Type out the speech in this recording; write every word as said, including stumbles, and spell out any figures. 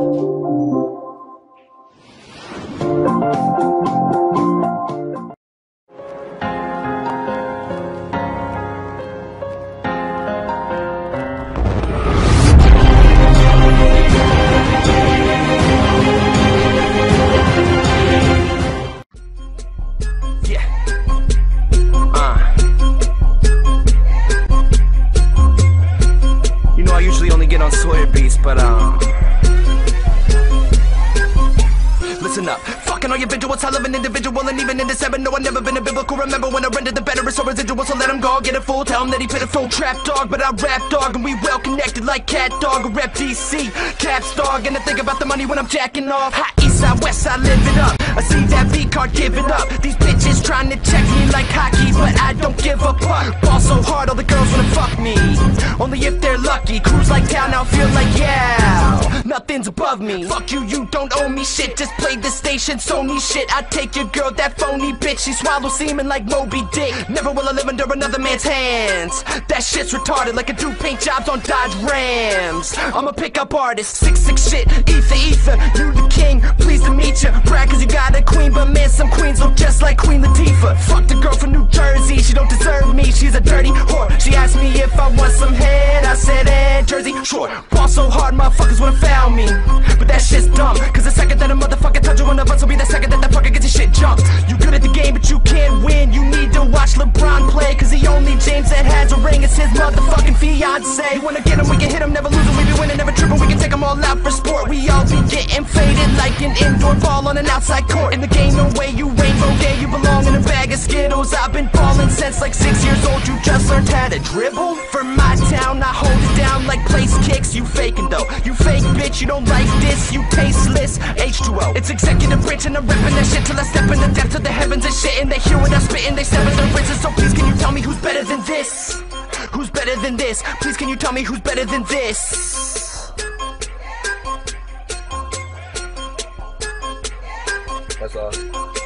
On Sawyer beats, but um listen up. Fucking all your visuals, I love an individual, and even in December, no, I've never been a biblical. Remember when I rendered the better, it's so residual, so let him go, get it full. Tell him that he pitiful, trap dog, but I rap dog, and we well connected like cat dog, or rep D C, caps dog, and I think about the money when I'm jacking off. Hot east side, west side, live it up. I see that V card, give it up. These bitches trying to check me like hockey, but I don't give a fuck. Ball so hard, all the girls wanna fuck me, only if they're lucky. Cruise like town, now feel like yeah, nothing's above me. Fuck you, you don't owe me shit, just play the station, Sony shit. I take your girl, that phony bitch, she swallows semen like Moby Dick. Never will I live under another man's hands, that shit's retarded, like a dude paint jobs on Dodge Rams. I'm a pickup artist, six six shit, ether ether, you the king, pleased to meet ya. Brag cause you got a queen, but man, some queens look just like Queen Latifah. Fuck the girl from New Jersey, she don't deserve me, she's a dirty whore. She asked me if I want some head, I said eh, Jersey Shore. Ball so hard, motherfuckers wanna foul me, but that shit's dumb, cause the second that a motherfucker touch you, one of us will be the second that the fucker gets his shit jumped. You good at the game, but you can't win, you need to watch LeBron play, cause the only James that has a ring is his motherfucking fiance. You wanna get him, we can hit him, never lose him, we be winning, never tripping, we can take them all out for sport. We all be getting faded like an indoor ball on an outside court. In the game, no way you rainbow gay, you belong in a bag of Skittles. I've been ballin' since like six years old, you just learned how to dribble. For my town, I hold it down like place kicks, you faking though. You fake bitch, you don't like this, you tasteless, H two O. It's executive branch and I'm reppin' that shit till I step in the depths of the heavens and shit, and they hear what I'm spittin', they sever their wrists. So please can you tell me who's better than this? Who's better than this? Please can you tell me who's better than this? That's all.